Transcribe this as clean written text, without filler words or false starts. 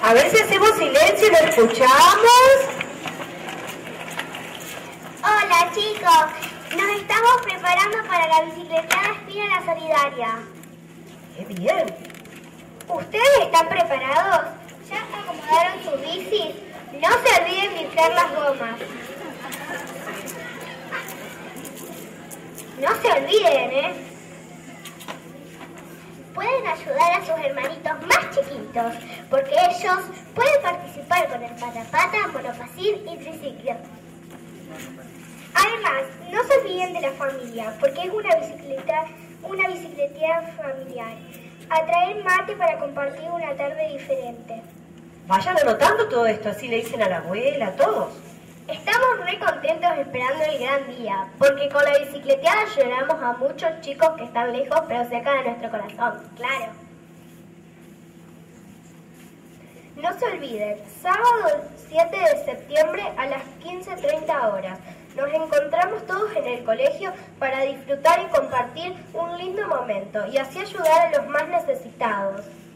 A ver si hacemos silencio y lo escuchamos. Hola chicos, nos estamos preparando para la bicicleteada Espina Solidaria. ¡Qué bien! ¿Ustedes están preparados? ¿Ya acomodaron sus bicis? No se olviden de inflar las gomas. No se olviden, ¿eh? Pueden ayudar a sus hermanitos más chiquitos, porque ellos pueden participar con el patapata, monofácil y triciclo. Además, no se olviden de la familia, porque es una bicicleteada familiar. A traer mate para compartir una tarde diferente. Vayan anotando todo esto, así le dicen a la abuela, a todos. Estamos re contentos esperando el gran día, porque con la bicicleteada ayudamos a muchos chicos que están lejos, pero cerca de nuestro corazón, claro. No se olviden, sábado 7 de septiembre a las 15:30 horas. Nos encontramos todos en el colegio para disfrutar y compartir un lindo momento y así ayudar a los más necesitados.